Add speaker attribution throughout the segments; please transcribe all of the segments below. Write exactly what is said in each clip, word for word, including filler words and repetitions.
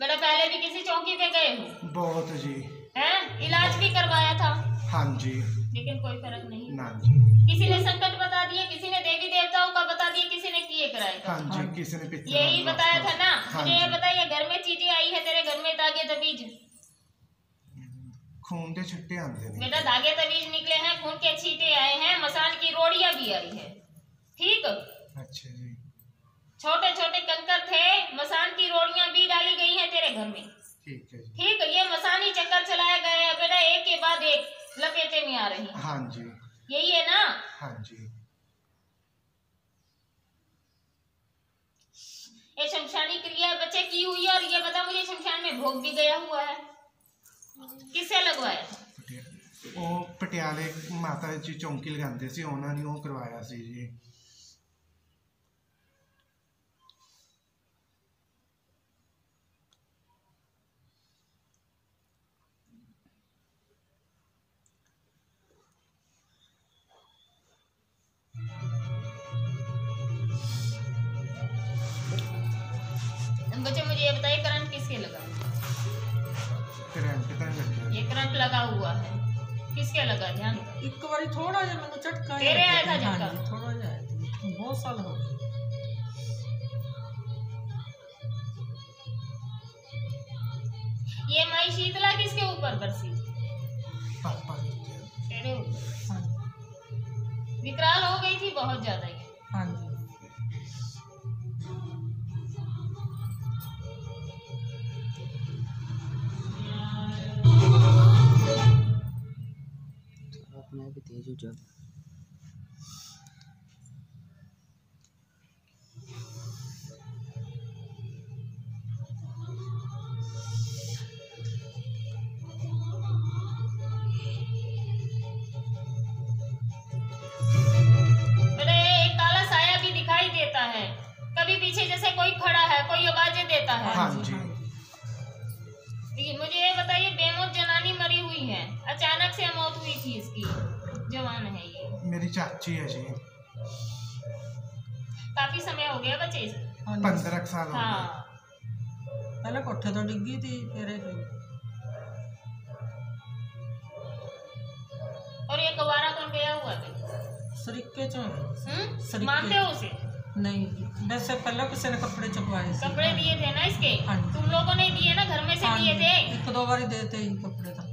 Speaker 1: बेटा पहले भी किसी चौकी पे गए हो?
Speaker 2: बहुत जी।
Speaker 1: हैं? इलाज भी करवाया था?
Speaker 2: हाँ जी।
Speaker 1: लेकिन कोई फर्क नहीं
Speaker 2: ना जी।
Speaker 1: किसी ने संकट बता दिए, किसी ने देवी देवताओं का बता दिया, किसी ने किए कराए का।
Speaker 2: हाँ जी, किसी ने पिक्चर
Speaker 1: यही बताया था ना।
Speaker 2: हाँ
Speaker 1: मुझे ये बताइए, घर में चीजें आई है तेरे घर में, दागे तबीज?
Speaker 2: खून के छींटे आते हैं
Speaker 1: बेटा, दागे तबीज निकले हैं, खून के छींटे आए हैं, मसान की रोड़ियां भी आई है। ठीक।
Speaker 2: अच्छा जी।
Speaker 1: छोटे छोटे कंकर थे, मसान की रोड़ियां भी डाली गई हैं तेरे घर में।
Speaker 2: ठीक है जी।
Speaker 1: ठीक। ये मसानी चक्कर चलाया गया है बेटा, एक के बाद एक लपेटे में आ रही है।
Speaker 2: हाँ जी।
Speaker 1: यही है ना?
Speaker 2: हाँ जी।
Speaker 1: ये शमशानी क्रिया बच्चे की हुई है, और ये बता मुझे शमशान में भोग भी गया हुआ है, किससे लगवाया था?
Speaker 2: ਉਹ ਪਟਿਆਲੇ ਮਾਤਾ ਜੀ ਚੌਂਕੀ ਲਗਾਉਂਦੇ ਸੀ, ਉਹਨਾਂ ਨੇ ਉਹ ਕਰਵਾਇਆ ਸੀ ਜੀ।
Speaker 1: बच्चे मुझे ये बताइए, करंट किसके लगा?
Speaker 2: करंट ਤਾਂ ਲੱਗਿਆ।
Speaker 1: ये करंट लगा हुआ है, किसके लगा? ध्यान
Speaker 3: एक बारी थोड़ा जिहा मैंने झटका
Speaker 1: तेरे आया था झटका?
Speaker 3: थोड़ा जिहा आया था, बहुत साल हो गए।
Speaker 1: ये माई शीतला किसके ऊपर बरसी?
Speaker 2: पापा
Speaker 1: तेरे ऊपर।
Speaker 3: हाँ
Speaker 1: विकराल हो गई थी बहुत ज्यादा ही।
Speaker 3: हाँ जी।
Speaker 4: अपने भी तेज हो जब
Speaker 1: कभी पीछे जैसे कोई खड़ा है, कोई आवाजें देता है।
Speaker 2: हाँ जी।
Speaker 1: मुझे ये बताइए, बेमौत जनानी मरी हुई है, अचानक से मौत हुई थी इसकी, जवान है ये?
Speaker 2: मेरी चाची है जी।
Speaker 1: काफी समय हो गया बच्चे इसे?
Speaker 2: पंद्रह साल हो गए।
Speaker 1: हाँ।
Speaker 3: पहले कोठे तो डिग्गी थी, फिर
Speaker 1: और ये गवारा कौन गया हुआ था?
Speaker 3: सरीके चो।
Speaker 1: हम्म? मानते हो उसे?
Speaker 3: नहीं, वैसे पहले किसी ने कपड़े चुकवाए थे।
Speaker 1: कपड़े दिए थे ना इसके?
Speaker 3: हाँ।
Speaker 1: तुम लोगों ने दिए ना, घर में से दिए थे?
Speaker 3: एक दो बार देते ही कपड़े था।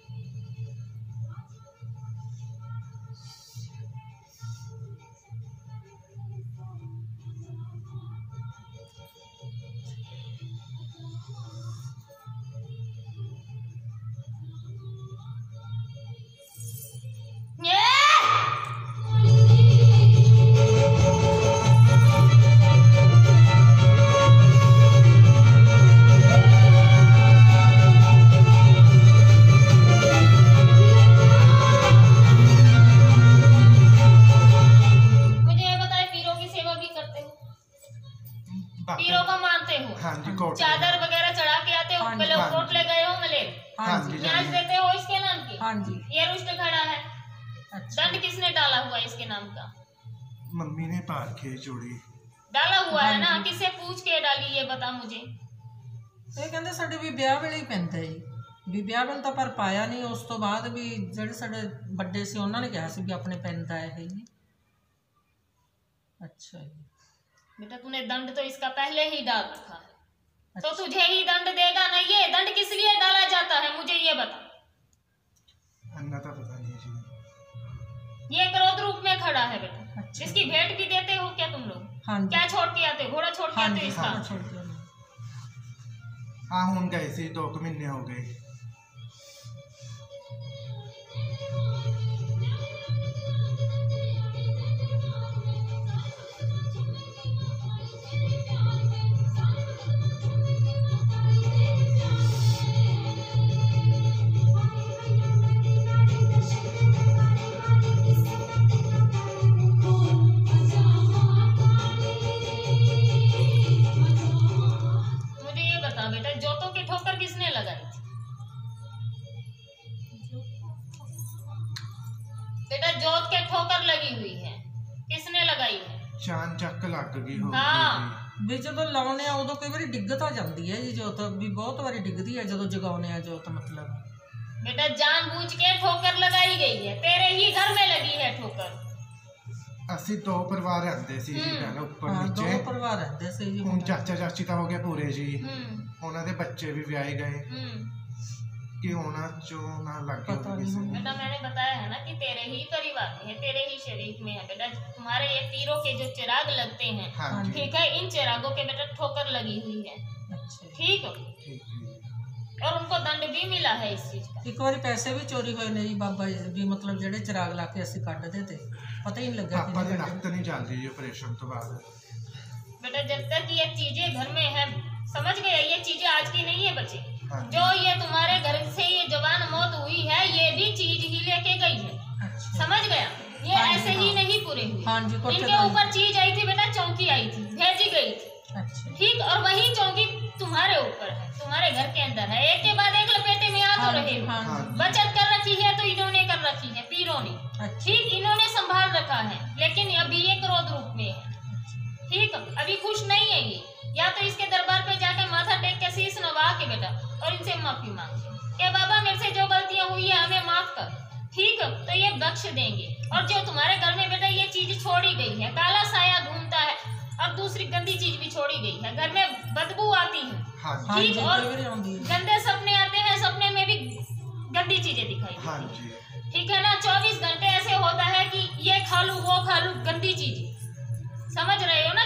Speaker 1: पीरों को मानते हो?
Speaker 2: हाँ जी।
Speaker 1: चादर वगैरह चढ़ा के आते हो?
Speaker 3: हाँ
Speaker 1: पहले कोट ले गए हो मिले?
Speaker 3: हाँ जी।
Speaker 1: न्याज देते हो इसके नाम की?
Speaker 3: हाँ जी।
Speaker 1: ये रुष्ट खड़ा है।
Speaker 3: अच्छा।
Speaker 1: दंड किसने डाला हुआ इसके नाम का?
Speaker 2: मम्मी ने पार के जोड़ी
Speaker 1: डाला हुआ है ना? किससे पूछ के डाली ये बता मुझे।
Speaker 3: ਇਹ ਕਹਿੰਦੇ ਸਾਡੇ ਵੀ ਵਿਆਹ ਵੇਲੇ ਹੀ ਪੈਂਦਾ ਜੀ, ਵੀ ਵਿਆਹ ਵੇਲੇ ਤਾਂ ਪਰ ਪਾਇਆ ਨਹੀਂ, ਉਸ ਤੋਂ ਬਾਅਦ ਵੀ ਜਿਹੜੇ ਸਾਡੇ ਵੱਡੇ ਸੀ ਉਹਨਾਂ ਨੇ ਕਿਹਾ ਸੀ ਵੀ ਆਪਣੇ ਪੈਂਦਾ ਇਹ ਜੀ। अच्छा जी।
Speaker 1: बेटा तूने दंड तो इसका पहले ही डाल रखा है। अच्छा। तो तुझे ही दंड देगा ना? ये दंड किस लिए डाला जाता है मुझे ये बता।
Speaker 2: अन्ना तो पता नहीं जी।
Speaker 1: ये क्रोध रूप में खड़ा है बेटा।
Speaker 3: अच्छा।
Speaker 1: इसकी भेंट भी देते हो क्या तुम लोग?
Speaker 3: हाँ जी।
Speaker 1: क्या छोड़ के आते हो? घोड़ा छोड़ के
Speaker 3: हाँ
Speaker 1: आते हो
Speaker 3: जी,
Speaker 1: इसका?
Speaker 3: हाँ, छोड़ के आते।
Speaker 2: हाँ हुन गए सी, दो महीने हो गए।
Speaker 1: बेटा जोतों की ठोकर किसने लगाई थी? बेटा जोत के ठोकर लगी हुई है, किसने लगाई है?
Speaker 2: चांद चक लग गई हो।
Speaker 1: हाँ।
Speaker 3: ਵੀ ਜਦੋਂ ਲਾਉਨੇ ਆ ਉਦੋਂ ਕਈ ਵਾਰੀ ਡਿੱਗ ਤਾਂ ਜਾਂਦੀ ਹੈ ਜੀ ਜੋਤ, ਵੀ ਬਹੁਤ ਵਾਰੀ ਡਿੱਗਦੀ ਹੈ ਜਦੋਂ ਜਗਾਉਨੇ ਆ ਜੋਤ। मतलब
Speaker 1: बेटा जानबूझ के ठोकर लगाई गई है, तेरे ही घर में लगी है ठोकर।
Speaker 2: ਅਸੀਂ ਦੋ ਪਰਿਵਾਰ ਰਹਿੰਦੇ ਸੀ ਜੀ ਪਹਿਲਾਂ ਉੱਪਰ
Speaker 3: ਹਾਂ ਦੋ
Speaker 2: ਨੀਚੇ।
Speaker 3: ਪਰਿਵਾਰ ਰਹਿੰਦੇ ਸੀ ਜੀ।
Speaker 2: ਹੁਣ ਚਾਚਾ ਚਾਚੀ ਤਾਂ ਹੋ ਗਏ ਪੂਰੇ ਜੀ,
Speaker 1: हम्म
Speaker 2: ਉਹਨਾਂ ਦੇ ਬੱਚੇ ਵੀ ਵਿਆਹੇ ਗਏ
Speaker 1: हम्म
Speaker 2: ਕਿ ਉਹਨਾਂ ਚੋਂ ਨਾ ਲੱਗੇ
Speaker 3: पता
Speaker 2: ਹੋਵੇ
Speaker 3: नहीं
Speaker 2: ਕਿਸੇ ਨੂੰ।
Speaker 1: बेटा मैंने बताया है ना कि तेरे ही परिवार में है, तेरे ही शरीक में है बेटा। तुम्हारे ये तीरों के जो चिराग लगते हैं,
Speaker 2: हाँ जी
Speaker 1: ठीक है, इन चिरागों के बेटा ठोकर लगी हुई है,
Speaker 3: ਅੱਛਾ।
Speaker 1: ठीक है,
Speaker 2: ਠੀਕ ਹੈ।
Speaker 1: और उनको दंड भी मिला है इस चीज का।
Speaker 3: ਇੱਕ ਵਾਰੀ ਪੈਸੇ ਵੀ ਚੋਰੀ ਹੋਏ ਨੇ ਜੀ ਬਾਬਾ ਜੀ ਵੀ, मतलब ਜਿਹੜੇ ਚਿਰਾਗ ਲਾ ਕੇ ਅਸੀਂ ਕੱਢਦੇ ਤੇ ਪਤਾ ਹੀ ਨਹੀਂ ਲੱਗਾ
Speaker 2: ਪਾਪਾ ਦੇ
Speaker 3: ਕਿਹਨੇ
Speaker 2: ਨੱਕ ਨਹੀਂ ਚੱਲਦੀ ਜੀ ਆਪਰੇਸ਼ਨ ਤੋਂ ਬਾਅਦ।
Speaker 1: बेटा जब तक ये चीजें घर में है, समझ गए, ये चीजें आज की नहीं है बच्चे।
Speaker 2: हाँ जी।
Speaker 1: जो ये तुम्हारे घर से ये जवान मौत हुई है, ये भी चीज ही लेके गई है,
Speaker 3: अच्छा।
Speaker 1: समझ गया। ये
Speaker 3: हाँ जी,
Speaker 1: ऐसे ही
Speaker 3: हाँ।
Speaker 1: नहीं पूरे हुए।
Speaker 3: हाँ जी, कोठे
Speaker 1: इनके
Speaker 3: पर।
Speaker 1: ऊपर चीज आई थी बेटा, चौकी आई थी, भेजी गई थी,
Speaker 3: अच्छा।
Speaker 1: ठीक, और वही चौकी तुम्हारे ऊपर है, तुम्हारे घर के अंदर है, एक के बाद एक लपेटे में आ तो
Speaker 3: हाँ
Speaker 1: रहे
Speaker 3: जी,
Speaker 1: हो।
Speaker 3: हाँ
Speaker 2: हाँ
Speaker 3: जी।
Speaker 2: जी।
Speaker 1: बचत कर रखी है तो इन्होंने कर रखी है, पीरों ने,
Speaker 3: अच्छा।
Speaker 1: ठीक, इन्होंने संभाल रखा है, लेकिन अभी ये क्रोध रूप में है, ठीक, अभी खुश नहीं है ये। या तो इसके दरबार पे जाके माथा टेक के शीश नवा के बेटा और इनसे माफी मांगे कि बाबा मेरे से जो गलतियां हुई है हमें माफ कर, ठीक, तो ये बख्श देंगे। और जो तुम्हारे घर में बेटा ये चीज छोड़ी गई है, काला साया घूमता है, और दूसरी गंदी चीज भी छोड़ी गई है, घर में बदबू आती है,
Speaker 2: हाँ जी
Speaker 3: हाँ जी,
Speaker 1: ठीक, और
Speaker 3: कई बारी आਉਂਦੀ है।
Speaker 1: गंदे सपने आते हैं, सपने में भी गंदी चीजें दिखाई
Speaker 2: हाँ
Speaker 1: देती
Speaker 2: जी
Speaker 1: हैं, ठीक है ना। चौबीस घंटे ऐसे होता है कि ये खा लूं वो खा लूं, गंदी चीज, समझ रहे हो ना।